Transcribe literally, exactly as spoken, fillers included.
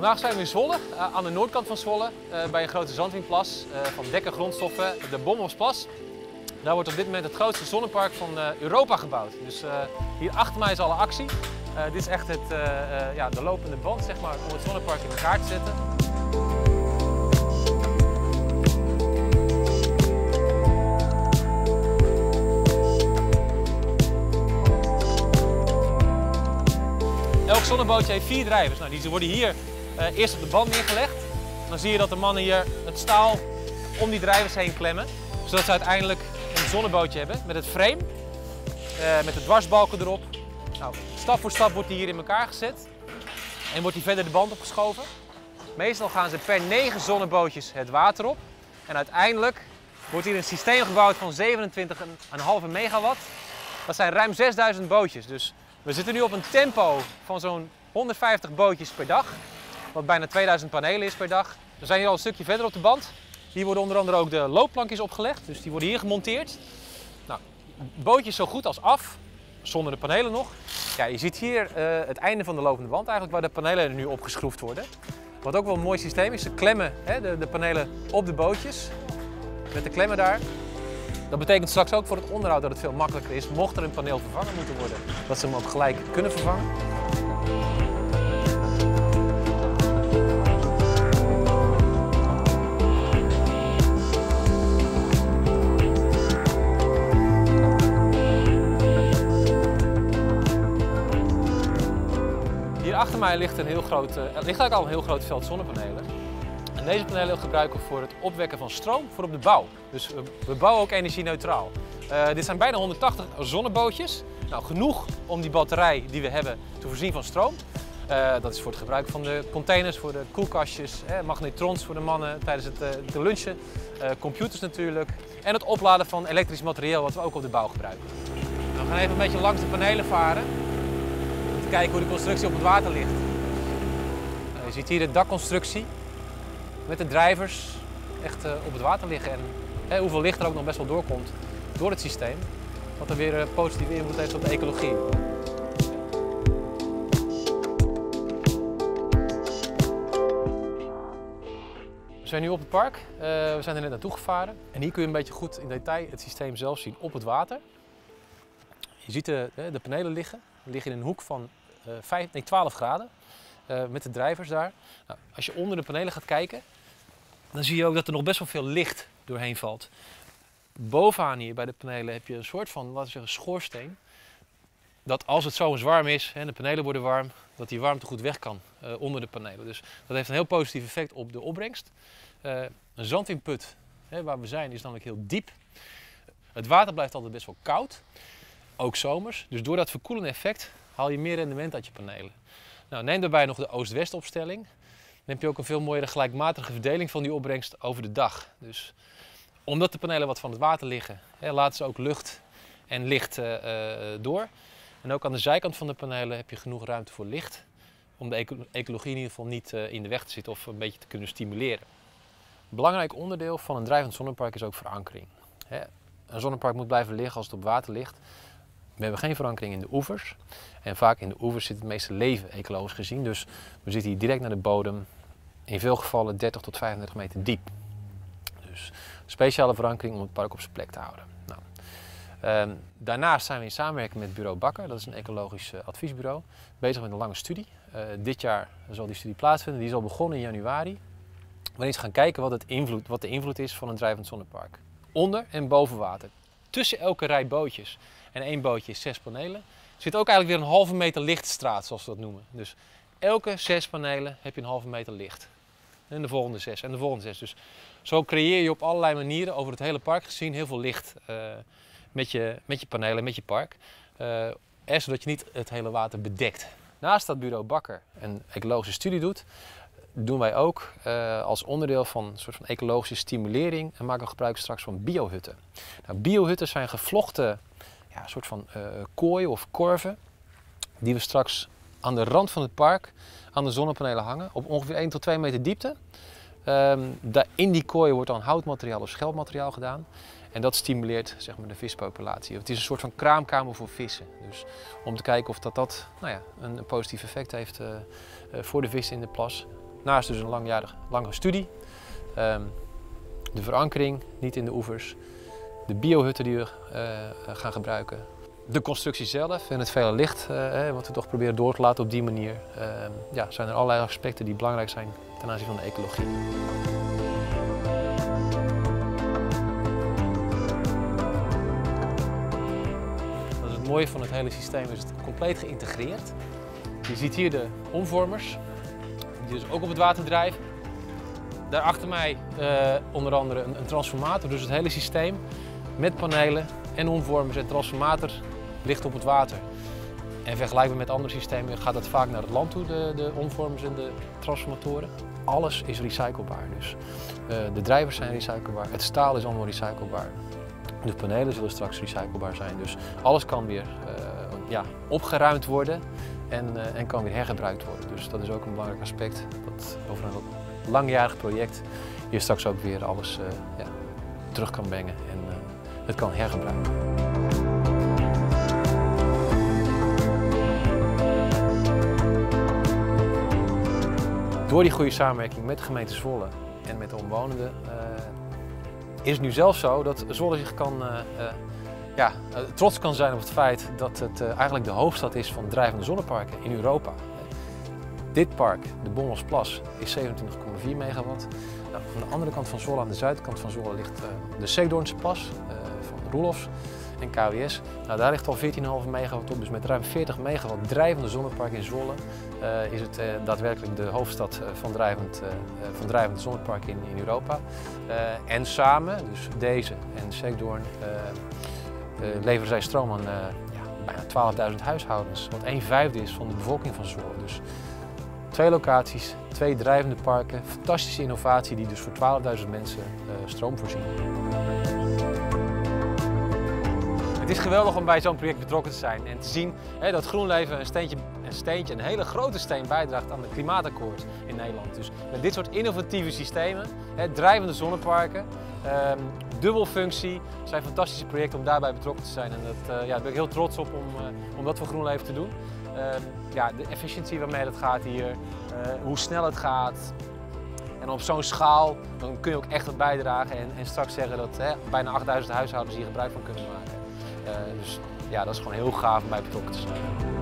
Vandaag zijn we in Zwolle, uh, aan de noordkant van Zwolle, uh, bij een grote zandwinkplas uh, van Dekker Grondstoffen, de Bomhofsplas. Daar wordt op dit moment het grootste zonnepark van uh, Europa gebouwd. Dus uh, hier achter mij is alle actie. Uh, dit is echt het, uh, uh, ja, de lopende band, zeg maar, om het zonnepark in elkaar te zetten. Elk zonnebootje heeft vier drijvers. Nou, die worden hier uh, eerst op de band neergelegd. Dan zie je dat de mannen hier het staal om die drijvers heen klemmen. Zodat ze uiteindelijk een zonnebootje hebben met het frame, uh, met de dwarsbalken erop. Nou, stap voor stap wordt die hier in elkaar gezet en wordt die verder de band opgeschoven. Meestal gaan ze per negen zonnebootjes het water op. En uiteindelijk wordt hier een systeem gebouwd van zevenentwintig komma vijf megawatt. Dat zijn ruim zesduizend bootjes. Dus we zitten nu op een tempo van zo'n honderdvijftig bootjes per dag, wat bijna tweeduizend panelen is per dag. We zijn hier al een stukje verder op de band. Hier worden onder andere ook de loopplankjes opgelegd, dus die worden hier gemonteerd. Nou, bootjes zo goed als af, zonder de panelen nog. Ja, je ziet hier uh, het einde van de lopende band eigenlijk, waar de panelen er nu opgeschroefd worden. Wat ook wel een mooi systeem is, ze klemmen hè, de, de panelen op de bootjes, met de klemmen daar. Dat betekent straks ook voor het onderhoud dat het veel makkelijker is, mocht er een paneel vervangen moeten worden, dat ze hem ook gelijk kunnen vervangen. Hier achter mij ligt, een heel groot, uh, ligt eigenlijk al een heel groot veld zonnepanelen. En deze panelen gebruiken we voor het opwekken van stroom voor op de bouw. Dus we, we bouwen ook energie-neutraal. Uh, dit zijn bijna honderdtachtig zonnebootjes. Nou, genoeg om die batterij die we hebben te voorzien van stroom. Uh, dat is voor het gebruik van de containers, voor de koelkastjes, eh, magnetrons voor de mannen tijdens het uh, te lunchen, uh, computers natuurlijk. En het opladen van elektrisch materieel wat we ook op de bouw gebruiken. We gaan even een beetje langs de panelen varen. Om te kijken hoe de constructie op het water ligt. Uh, je ziet hier de dakconstructie. Met de drijvers echt uh, op het water liggen en hè, hoeveel licht er ook nog best wel doorkomt door het systeem. Wat er weer uh, positieve invloed heeft op de ecologie. We zijn nu op het park, uh, we zijn er net naartoe gevaren. En hier kun je een beetje goed in detail het systeem zelf zien op het water. Je ziet de, de panelen liggen, die liggen in een hoek van uh, vijf, nee, twaalf graden. Uh, met de drijvers daar. Nou, als je onder de panelen gaat kijken, dan zie je ook dat er nog best wel veel licht doorheen valt. Bovenaan hier bij de panelen heb je een soort van, laten we zeggen, schoorsteen. Dat als het zo eens warm is en de panelen worden warm, dat die warmte goed weg kan uh, onder de panelen. Dus dat heeft een heel positief effect op de opbrengst. Uh, een zandwinput, hè, waar we zijn, is namelijk heel diep. Het water blijft altijd best wel koud, ook zomers. Dus door dat verkoelende effect haal je meer rendement uit je panelen. Nou, neem daarbij nog de oost-west opstelling. Dan heb je ook een veel mooiere gelijkmatige verdeling van die opbrengst over de dag. Dus omdat de panelen wat van het water liggen, hè, laten ze ook lucht en licht uh, door. En ook aan de zijkant van de panelen heb je genoeg ruimte voor licht. Om de eco ecologie in ieder geval niet uh, in de weg te zitten of een beetje te kunnen stimuleren. Een belangrijk onderdeel van een drijvend zonnepark is ook verankering. Hè, een zonnepark moet blijven liggen als het op water ligt. We hebben geen verankering in de oevers. En vaak in de oevers zit het meeste leven, ecologisch gezien. Dus we zitten hier direct naar de bodem. In veel gevallen dertig tot vijfendertig meter diep. Dus speciale verankering om het park op zijn plek te houden. Nou, um, daarnaast zijn we in samenwerking met bureau Bakker. Dat is een ecologisch uh, adviesbureau. Bezig met een lange studie. Uh, dit jaar zal die studie plaatsvinden. Die is al begonnen in januari. Waarin ze gaan kijken wat, het invloed, wat de invloed is van een drijvend zonnepark. Onder en boven water. Tussen elke rij bootjes en één bootje is zes panelen. Er zit ook eigenlijk weer een halve meter lichtstraat, zoals we dat noemen. Dus elke zes panelen heb je een halve meter licht. En de volgende zes en de volgende zes. Dus zo creëer je op allerlei manieren over het hele park gezien heel veel licht uh, met, je, met je panelen, met je park. Uh, en zodat je niet het hele water bedekt. Naast dat bureau Bakker een ecologische studie doet, doen wij ook uh, als onderdeel van een soort van ecologische stimulering en maken we gebruik straks van biohutten. Nou, biohutten zijn gevlochten ja, soort van uh, kooien of korven die we straks aan de rand van het park aan de zonnepanelen hangen op ongeveer één tot twee meter diepte. Um, daar in die kooien wordt dan houtmateriaal of schelpmateriaal gedaan en dat stimuleert zeg maar, de vispopulatie. Het is een soort van kraamkamer voor vissen. Dus om te kijken of dat, dat nou ja, een positief effect heeft uh, uh, voor de vissen in de plas. Naast dus een langjarige, lange studie. Um, de verankering, niet in de oevers. De biohutten die we uh, gaan gebruiken. De constructie zelf en het vele licht, uh, wat we toch proberen door te laten op die manier. Uh, ja, zijn er allerlei aspecten die belangrijk zijn ten aanzien van de ecologie. Wat is het mooie van het hele systeem is het compleet geïntegreerd. Je ziet hier de omvormers, die dus ook op het water drijven. Daar achter mij uh, onder andere een, een transformator, dus het hele systeem met panelen en omvormers en transformator ligt op het water. En vergelijkbaar met andere systemen gaat het vaak naar het land toe, de, de omvormers en de transformatoren. Alles is recyclebaar, dus uh, de drijvers zijn recyclebaar, het staal is allemaal recyclebaar. De panelen zullen straks recyclebaar zijn, dus alles kan weer uh, ja, opgeruimd worden en, uh, en kan weer hergebruikt worden. Dus dat is ook een belangrijk aspect, dat over een langjarig project je straks ook weer alles uh, ja, terug kan brengen en uh, het kan hergebruiken. Door die goede samenwerking met de gemeente Zwolle en met de omwonenden uh, is het nu zelfs zo dat Zwolle zich kan, uh, uh, ja, uh, trots kan zijn op het feit dat het uh, eigenlijk de hoofdstad is van drijvende zonneparken in Europa. Dit park, de Bommelsplas, is zevenentwintig komma vier megawatt. Nou, aan de andere kant van Zwolle, aan de zuidkant van Zwolle, ligt uh, de Seekdoornse Plas uh, van Roelofs en K W S. Nou, daar ligt al veertien komma vijf megawatt op, dus met ruim veertig megawatt drijvende zonnepark in Zwolle uh, is het uh, daadwerkelijk de hoofdstad uh, van, drijvend, uh, van drijvende zonneparken in, in Europa. Uh, en samen, dus deze en Seekdoorn, uh, uh, leveren zij stroom aan uh, ja, bijna twaalfduizend huishoudens, wat een vijfde is van de bevolking van Zwolle. Dus twee locaties, twee drijvende parken, fantastische innovatie die dus voor twaalfduizend mensen uh, stroom voorzien. Het is geweldig om bij zo'n project betrokken te zijn en te zien hè, dat GroenLeven een steentje, een steentje, een hele grote steen bijdraagt aan het klimaatakkoord in Nederland. Dus met dit soort innovatieve systemen, hè, drijvende zonneparken, um, dubbelfunctie, zijn fantastische projecten om daarbij betrokken te zijn. En dat, uh, ja, daar ben ik heel trots op om, uh, om dat voor GroenLeven te doen. Uh, ja, de efficiëntie waarmee het gaat hier, uh, hoe snel het gaat. En op zo'n schaal dan kun je ook echt wat bijdragen en, en straks zeggen dat hè, bijna achtduizend huishoudens hier gebruik van kunnen maken. Uh, dus ja, dat is gewoon heel gaaf om bij betrokken te zijn.